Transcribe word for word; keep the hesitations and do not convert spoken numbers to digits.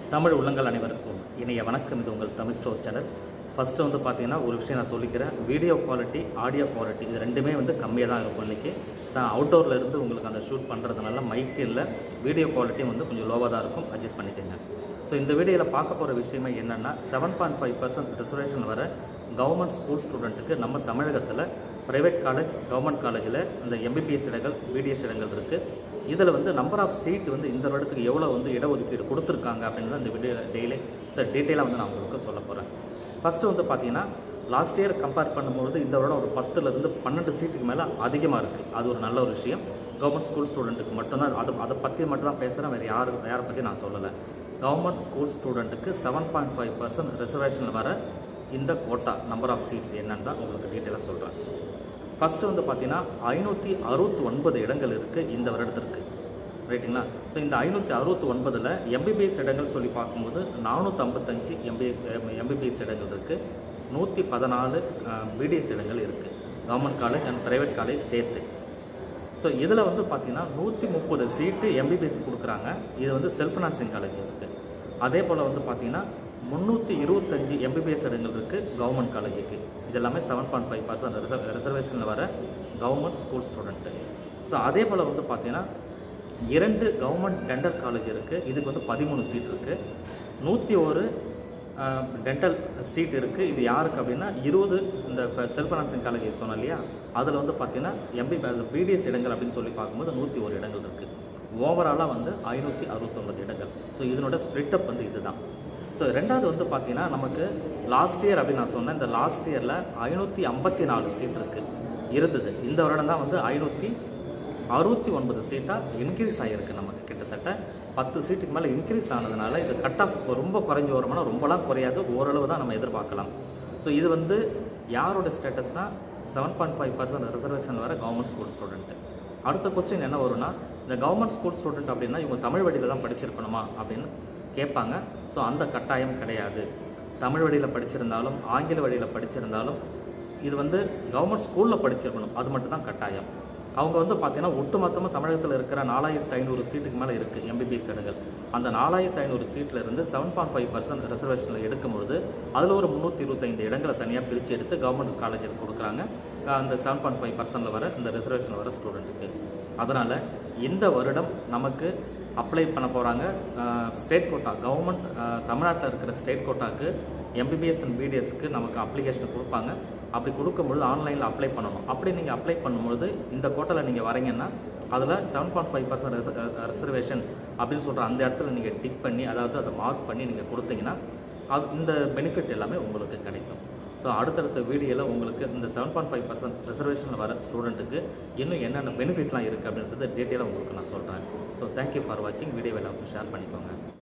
தமிழ் உள்ளங்கள் அனைவருக்கும் இணைய வணக்கம். இது உங்கள் தமிழ்ஸ்டோர் சேனல். ஃபஸ்ட்டு வந்து பார்த்தீங்கன்னா ஒரு விஷயம் நான் சொல்லிக்கிறேன். வீடியோ குவாலிட்டி, ஆடியோ குவாலிட்டி இது ரெண்டுமே வந்து கம்மியாக தான் இருக்கும் இன்றைக்கி. ஸோ அவுட்டோரில் இருந்து உங்களுக்கு அந்த ஷூட் பண்ணுறதுனால மைக்கு இல்லை, வீடியோ குவாலிட்டி வந்து கொஞ்சம் லோவாக தான் இருக்கும், அட்ஜஸ்ட் பண்ணிக்கோங்க. ஸோ இந்த வீடியோவில் பார்க்க போகிற விஷயமே என்னென்னா, seven point five percent reservation வர கவர்மெண்ட் ஸ்கூல் ஸ்டூடெண்ட்டுக்கு நம்ம தமிழகத்தில் ப்ரைவேட் காலேஜ், கவர்மெண்ட் காலேஜில் இந்த எம்பிபிஎஸ் இடங்கள், பிடிஎஸ் இடங்கள் இருக்குது. இதில் வந்து நம்பர் ஆஃப் சீட் வந்து இந்த வருடத்துக்கு எவ்வளோ வந்து இடஒதுக்கீடு கொடுத்துருக்காங்க அப்படின்னு இந்த வீடியோ டெய்லி சார் டீட்டெயிலாக வந்து நான் உங்களுக்கு சொல்ல போகிறேன். ஃபஸ்ட்டு வந்து பார்த்தீங்கன்னா, லாஸ்ட் இயர் கம்பேர் பண்ணும்போது இந்த வருடம் ஒரு பத்துலேருந்து பன்னெண்டு சீட்டுக்கு மேலே அதிகமாக இருக்குது. அது ஒரு நல்ல ஒரு விஷயம். கவர்மெண்ட் ஸ்கூல் ஸ்டூடெண்ட்டுக்கு மட்டும்தான் அது அதை பற்றி மட்டும் தான் பேசுகிறேன், வேறு யார் யாரை பற்றி நான் சொல்லலை. கவர்மெண்ட் ஸ்கூல் ஸ்டூடெண்ட்டுக்கு செவன் பாயிண்ட் ஃபைவ் பர்சன்ட் ரிசர்வேஷனில் வர இந்த கோட்டா நம்பர் ஆஃப் சீட்ஸ் என்னன்னு தான் உங்களுக்கு டீட்டெயிலாக சொல்கிறேன். ஃபஸ்ட்டு வந்து பார்த்தீங்கன்னா, ஐநூற்றி அறுபத்தி ஒன்பது இடங்கள் இருக்குது இந்த வருடத்திற்கு, ரைட்டுங்களா? ஸோ இந்த ஐநூற்றி அறுபத்தி ஒன்பதில் எம்பிபிஎஸ் இடங்கள் சொல்லி பார்க்கும்போது நானூற்றி ஐம்பத்தஞ்சு எம்பிஎஸ் எம்பிபிஎஸ் இடங்கள் இருக்குது, நூற்றி பதினாலு பிடிஎஸ் இடங்கள் இருக்குது, government college and private college சேர்த்து. ஸோ இதில் வந்து பார்த்திங்கன்னா நூற்றி முப்பது சீட்டு எம்பிபிஎஸ் கொடுக்குறாங்க. இது வந்து செல்ஃப் ஃபினான்சிங் காலேஜஸ்க்கு. அதே போல் வந்து பார்த்திங்கன்னா முந்நூற்றி இருபத்தஞ்சி எம்பிபிஎஸ் இடங்கள் இருக்குது கவர்மெண்ட் காலேஜுக்கு. இது எல்லாமே seven point five percent reserve ரிசர்வேஷனில் வர கவர்மெண்ட் ஸ்கூல் ஸ்டூடெண்ட்டு. ஸோ அதே போல் வந்து பார்த்திங்கன்னா இரண்டு கவர்மெண்ட் டென்டல் காலேஜ் இருக்குது. இதுக்கு வந்து பதிமூணு சீட் இருக்குது. நூற்றி ஒரு டென்டல் சீட் இருக்குது. இது யாருக்கு அப்படின்னா இருபது இந்த செல்ஃப் ஃபினான்சிங் காலேஜ் சொன்னோம் இல்லையா, அதில் வந்து பார்த்திங்கன்னா எம்பி பிடிஎஸ் இடங்கள் அப்படின்னு சொல்லி பார்க்கும்போது நூற்றி ஒரு இடங்கள் இருக்குது. ஓவராலாக வந்து ஐநூற்றி அறுபத்தொம்பது இடங்கள். ஸோ இதனோட ஸ்ப்ளிட்டப் வந்து இது தான். ஸோ ரெண்டாவது வந்து பார்த்திங்கன்னா, நமக்கு லாஸ்ட் இயர் அப்படின்னு நான் சொன்னேன், இந்த லாஸ்ட் இயரில் ஐநூற்றி ஐம்பத்தி நாலு சீட் இருக்குது இருந்தது. இந்த வருடம் தான் வந்து ஐநூற்றி அறுபத்தி ஒன்பது சீட்டாக இன்க்ரீஸ் ஆகிருக்கு. நமக்கு கிட்டத்தட்ட பத்து சீட்டுக்கு மேலே இன்க்ரீஸ் ஆனதுனால இது கட் ஆஃப் ரொம்ப குறைஞ்சி வருமானா ரொம்பலாம் குறையாது, ஓரளவு தான் நம்ம எதிர்பார்க்கலாம். ஸோ இது வந்து யாரோட ஸ்டேட்டஸ்னால் seven point five percent reservation வர கவர்மெண்ட் ஸ்கூல் ஸ்டூடெண்ட்டு. அடுத்த கொஸ்டின் என்ன வரும்னா, இந்த கவர்மெண்ட் ஸ்கூல் ஸ்டூடெண்ட் அப்படின்னா இவங்க தமிழ் வழியில் தான் படிச்சிருக்கணுமா அப்படின்னு கேட்பாங்க. ஸோ அந்த கட்டாயம் கிடையாது. தமிழ் வழியில் படிச்சிருந்தாலும் ஆங்கில வழியில் படிச்சிருந்தாலும் இது வந்து கவர்மெண்ட் ஸ்கூலில் படிச்சிருக்கணும், அது மட்டும்தான் கட்டாயம். அவங்க வந்து பார்த்திங்கன்னா ஒட்டுமொத்தமாக தமிழகத்தில் இருக்கிற நாலாயிரத்து ஐநூறு சீட்டுக்கு மேலே இருக்குது எம்பிபிஎஸ் இடங்கள். அந்த நாலாயிரத்து ஐநூறு சீட்டில் இருந்து செவன் பாயிண்ட் ஃபைவ் பர்சன்ட் ரிசர்வேஷனில் எடுக்கும்பொழுது அதில் ஒரு முந்நூற்றி இருபத்தைந்து இடங்களை தனியாக பிரித்து எடுத்து கவர்மெண்ட் காலேஜில் கொடுக்குறாங்க அந்த செவன் பாயிண்ட் ஃபைவ் பர்சன்டில் வர இந்த ரிசர்வேஷன் வர ஸ்டூடெண்ட்டுக்கு. அதனால் இந்த வருடம் நமக்கு அப்ளை பண்ண போகிறாங்க ஸ்டேட் கோட்டா. கவர்மெண்ட் தமிழ்நாட்டில் இருக்கிற ஸ்டேட் கோட்டாவுக்கு எம்பிபிஎஸ் அண்ட் பிடிஎஸ்க்கு நமக்கு அப்ளிகேஷன் கொடுப்பாங்க. அப்படி கொடுக்கும்பொழுது ஆன்லைனில் அப்ளை பண்ணணும். அப்படி நீங்கள் அப்ளை பண்ணும்பொழுது இந்த கோட்டாவில் நீங்கள் வரீங்கன்னா அதில் seven point five percent reservation அப்படின்னு சொல்கிற அந்த இடத்துல நீங்கள் டிக் பண்ணி, அதாவது அதை மார்க் பண்ணி நீங்கள் கொடுத்தீங்கன்னா அது இந்த பெனிஃபிட் எல்லாமே உங்களுக்கு கிடைக்கும். ஸோ அடுத்தடுத்த வீடியோவில் உங்களுக்கு இந்த செவன் பாயிண்ட் ஃபைவ் பர்சன்ட் ரிசர்வேஷனில் வர ஸ்டூடெண்ட்டுக்கு இன்னும் என்னென்ன பெனிஃபிட்லாம் இருக்குது அப்படின்றது டீட்டெயிலாக உங்களுக்கு நான் சொல்கிறேன். ஸோ தேங்க்யூ ஃபார் வாட்சிங். வீடியோ எல்லாருக்கும் ஷேர் பண்ணிக்கோங்க.